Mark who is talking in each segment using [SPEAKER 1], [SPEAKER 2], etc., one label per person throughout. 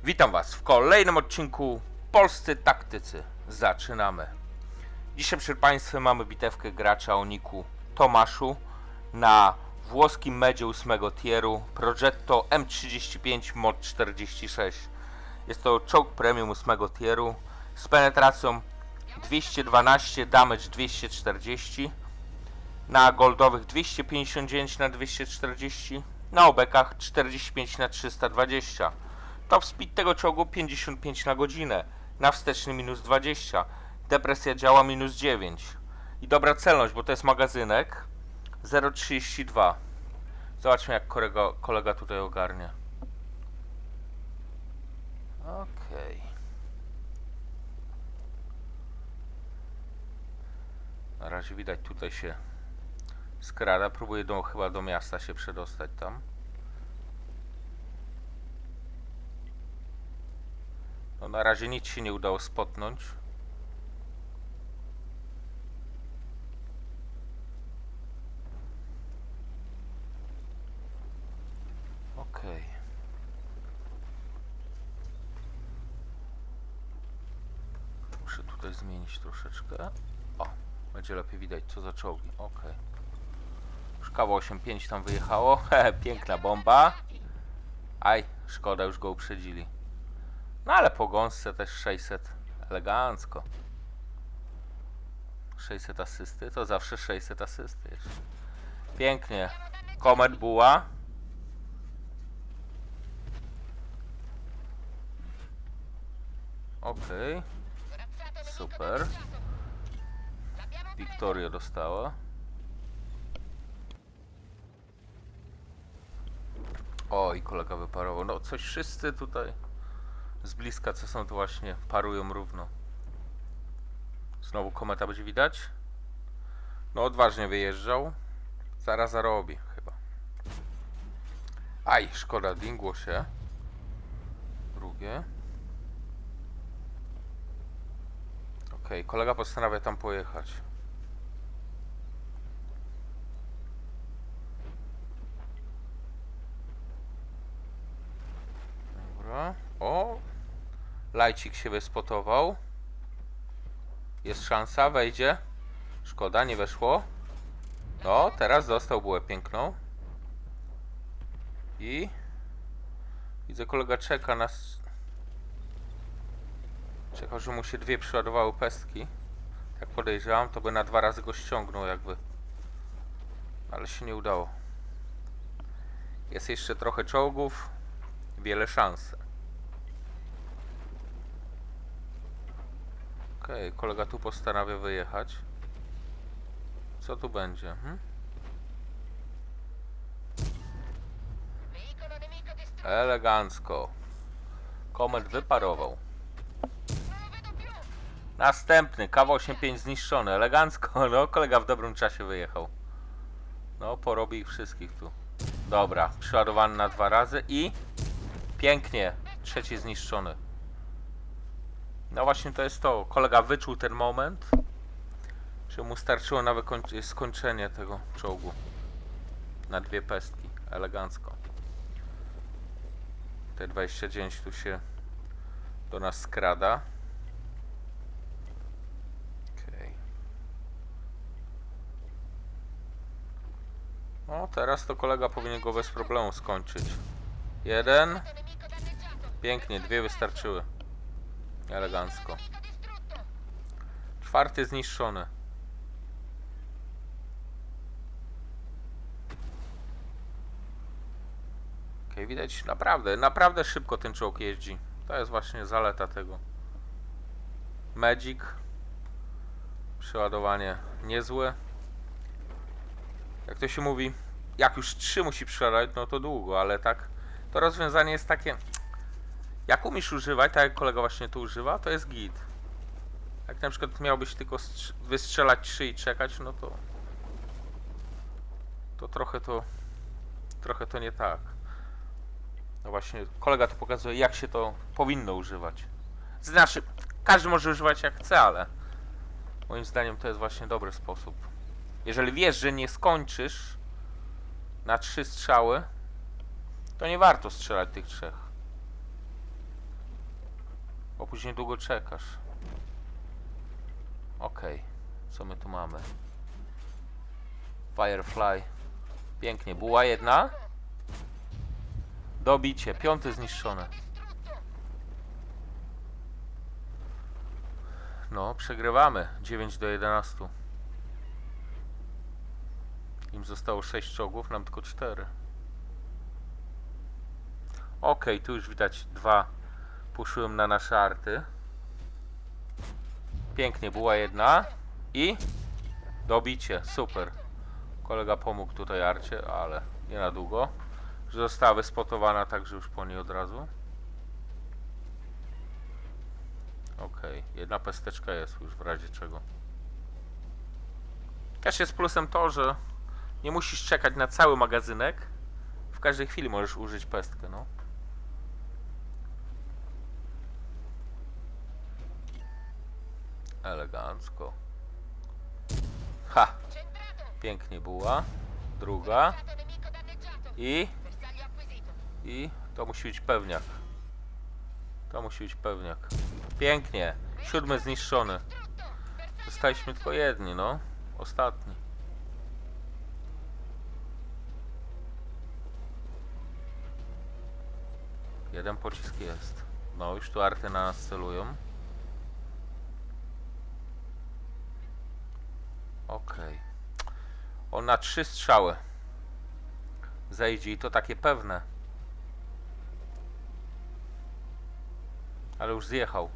[SPEAKER 1] Witam Was w kolejnym odcinku Polscy Taktycy. Zaczynamy. Dzisiaj przed Państwem mamy bitewkę gracza o niku Tomaszu na włoskim medzie 8 tieru Progetto M35 Mod 46. Jest to czołg premium 8 tieru z penetracją 212, damage 240, na goldowych 259 na 240, na obekach 45 na 320. Top speed tego czołgu 55 na godzinę, na wsteczny minus 20, depresja działa minus 9 i dobra celność, bo to jest magazynek 0,32. Zobaczmy, jak kolega tutaj ogarnia. Okej. Na razie widać, tutaj się skrada, próbuje chyba do miasta się przedostać tam. No, na razie nic się nie udało spotnąć. Okej. Muszę tutaj zmienić troszeczkę. O, będzie lepiej widać, co za czołgi. Okej. Już KW-85 tam wyjechało. Piękna bomba. Aj, szkoda, już go uprzedzili. No ale po gąsce też 600. Elegancko. 600 asysty, to zawsze 600 asysty jeszcze. Pięknie. Komet buła. Okej. Super. Wiktoria dostała. O, i kolega wyparował. No coś wszyscy tutaj z bliska, co są, to właśnie parują równo. Znowu kometa będzie widać. No odważnie wyjeżdżał. Zaraz zarobi chyba. Aj, szkoda, dingło się. Drugie. Okej, kolega postanawia tam pojechać. Dobra. O! Lajcik się wyspotował. Jest szansa, wejdzie. Szkoda, nie weszło. No, teraz dostał bułę piękną. I widzę, kolega czeka na... Czekał, że mu się dwie przyładowały pestki. Jak podejrzewam, to by na 2 razy go ściągnął jakby. Ale się nie udało. Jest jeszcze trochę czołgów. Wiele szans. Okej, kolega tu postanawia wyjechać. Co tu będzie? Elegancko. Komet wyparował. Następny, KW-85 zniszczony. Elegancko. No, kolega w dobrym czasie wyjechał. No, porobi ich wszystkich tu. Dobra, przeładowany na 2 razy i... Pięknie. Trzeci zniszczony. No właśnie to jest to. Kolega wyczuł ten moment, że mu starczyło na skończenie tego czołgu. Na 2 pestki. Elegancko. T-29 tu się do nas skrada. Okej. No teraz to kolega powinien go bez problemu skończyć. 1. Pięknie, 2 wystarczyły. Elegancko. 4 zniszczony. Okej, widać, naprawdę szybko ten czołg jeździ. To jest właśnie zaleta tego. Magic. Przeładowanie niezłe. Jak to się mówi, jak już 3 musi przeładować, no to długo, ale tak to rozwiązanie jest takie, jak umiesz używać, tak jak kolega właśnie tu używa, to jest git. Jak na przykład miałbyś tylko wystrzelać 3 i czekać, no to trochę to nie tak. No właśnie, kolega tu pokazuje, jak się to powinno używać. Znaczy, każdy może używać jak chce, ale moim zdaniem to jest właśnie dobry sposób. Jeżeli wiesz, że nie skończysz na 3 strzały, to nie warto strzelać tych 3. bo później długo czekasz. Okej, co my tu mamy? Firefly. Pięknie, buła jedna. Dobicie, 5 zniszczone. No, przegrywamy. 9-11. Im zostało 6 czołgów, nam tylko 4. Okej, tu już widać 2. Puszyłem na nasze arty. Pięknie, była jedna. I dobicie, super. Kolega pomógł tutaj arcie, ale nie na długo. Że została wyspotowana, także już po niej od razu. Okej, jedna pesteczka jest już w razie czego. Też jest plusem to, że nie musisz czekać na cały magazynek. W każdej chwili możesz użyć pestkę, no. Elegancko. Ha! Pięknie była. Druga. I to musi być pewniak. To musi być pewniak. Pięknie. 7 zniszczony. Zostaliśmy tylko jedni, no. Ostatni. Jeden pocisk jest. No, już tu arty na nas celują. Okej. On na 3 strzały zejdzie i to takie pewne. Ale już zjechał.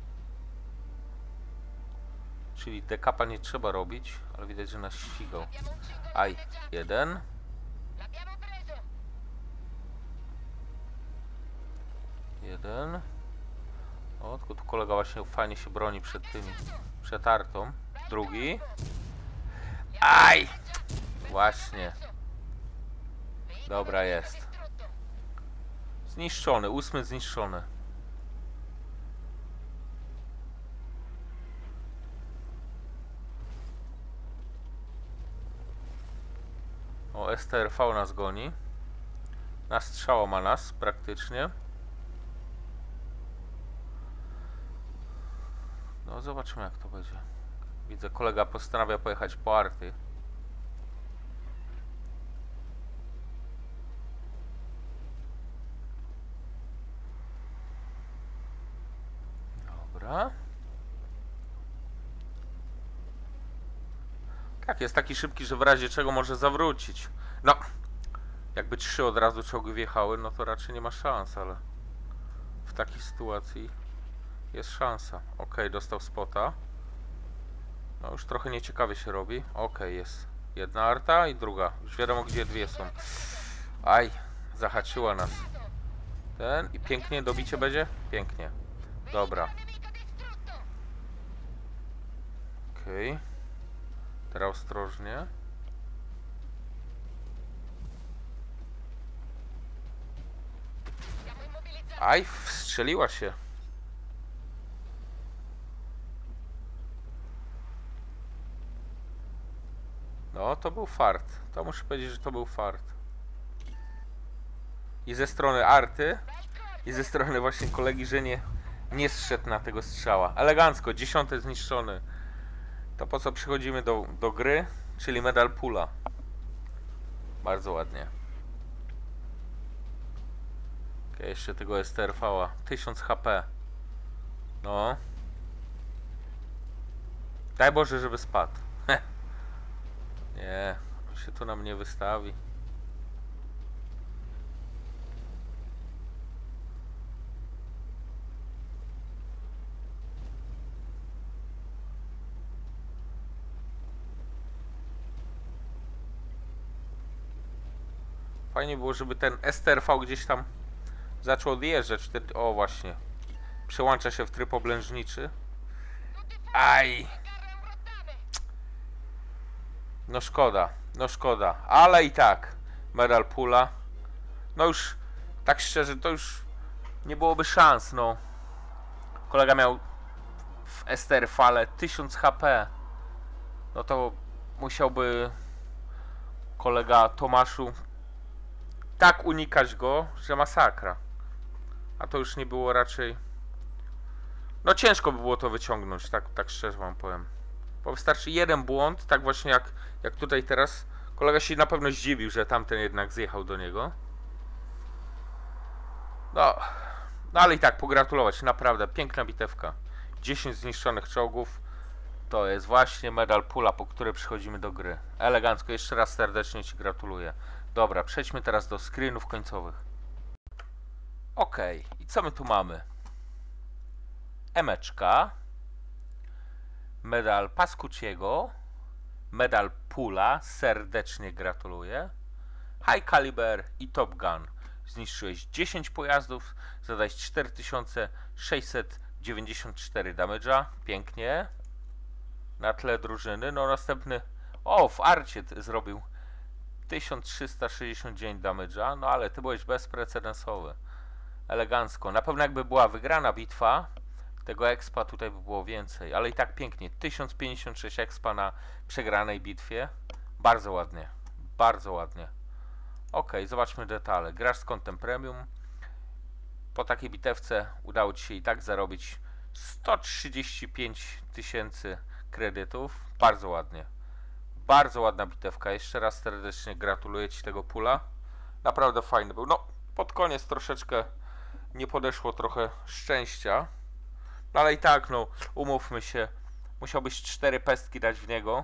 [SPEAKER 1] Czyli dekapa nie trzeba robić, ale widać, że nas ścigał. Aj, jeden. Jeden. O, tylko tu kolega właśnie fajnie się broni przed tymi. Przed artą. Drugi. Aj! Właśnie. Dobra, jest. Zniszczony, 8 zniszczony. O, STRV nas goni. Na strzała ma nas praktycznie. No, zobaczymy jak to będzie. Widzę, kolega postanawia pojechać po arty. Dobra. Tak, jest taki szybki, że w razie czego może zawrócić. No, jakby 3 od razu czołgi wjechały, no to raczej nie ma szans, ale w takiej sytuacji jest szansa. Okej, dostał spota. No już trochę nieciekawie się robi. Okej, jest jedna arta i druga. Już wiadomo, gdzie dwie są. Aj, zahaczyła nas. Ten i pięknie dobicie będzie? Pięknie. Dobra. Okej. Teraz ostrożnie. Aj, wstrzeliła się. No, to był fart. To muszę powiedzieć, że to był fart. I ze strony arty, i ze strony właśnie kolegi, że nie zszedł na tego strzała. Elegancko, 10 zniszczony. To po co przychodzimy do gry, czyli medal pula. Bardzo ładnie. Okay, jeszcze tego STRV-a. 1000 HP. No. Daj Boże, żeby spadł. Nie, on się tu nam nie wystawi. Fajnie było, żeby ten STRV gdzieś tam zaczął odjeżdżać. O właśnie. Przełącza się w tryb oblężniczy. Aj! No szkoda, no szkoda. Ale i tak. Medal pula. No już, tak szczerze, to już nie byłoby szans, no. Kolega miał w STRV 1000 HP. No to musiałby kolega Tomaszu tak unikać go, że masakra. A to już nie było raczej No ciężko by było to wyciągnąć, tak szczerze wam powiem. Bo wystarczy jeden błąd, tak właśnie jak tutaj teraz. Kolega się na pewno zdziwił, że tamten jednak zjechał do niego. No ale i tak pogratulować, naprawdę piękna bitewka. 10 zniszczonych czołgów. To jest właśnie medal pula, po który przychodzimy do gry. Elegancko, jeszcze raz serdecznie ci gratuluję. Dobra, przejdźmy teraz do screenów końcowych. Ok, i co my tu mamy? Emeczka, medal Pascucciego, medal pula, serdecznie gratuluję. High Caliber i Top Gun. Zniszczyłeś 10 pojazdów, zadałeś 4694 damage'a, pięknie. Na tle drużyny, no następny, w arcie zrobił 1369 damage'a, no ale ty byłeś bezprecedensowy. Elegancko, na pewno jakby była wygrana bitwa, tego expa tutaj by było więcej, ale i tak pięknie, 1056 expa na przegranej bitwie, bardzo ładnie, bardzo ładnie. Ok, zobaczmy detale. Grasz z kontem premium. Po takiej bitewce udało ci się i tak zarobić 135 000 kredytów. Bardzo ładnie. Bardzo ładna bitewka. Jeszcze raz serdecznie gratuluję ci tego pula. Naprawdę fajny był. No, pod koniec troszeczkę nie podeszło trochę szczęścia. No ale i tak, no, umówmy się. Musiałbyś 4 pestki dać w niego.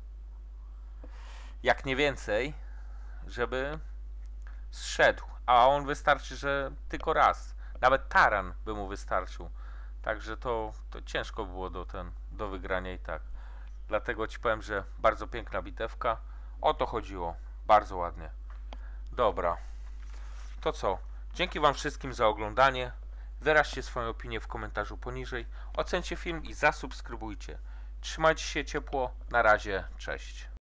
[SPEAKER 1] Jak nie więcej, żeby zszedł, a on wystarczy, że tylko raz. Nawet taran by mu wystarczył. Także to ciężko było do wygrania i tak. Dlatego ci powiem, że bardzo piękna bitewka. O to chodziło. Bardzo ładnie. Dobra. To co? Dzięki wam wszystkim za oglądanie. Wyraźcie swoją opinię w komentarzu poniżej. Ocencie film i zasubskrybujcie. Trzymajcie się ciepło. Na razie. Cześć.